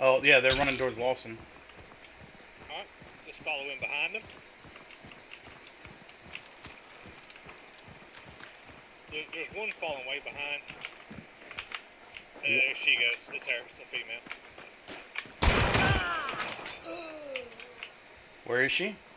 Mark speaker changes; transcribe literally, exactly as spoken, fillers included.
Speaker 1: Oh, yeah, they're running towards Lawson.
Speaker 2: Alright, just follow in behind them. There, there's one falling way behind. Uh, there she goes. It's her. It's a female.
Speaker 1: Where is she?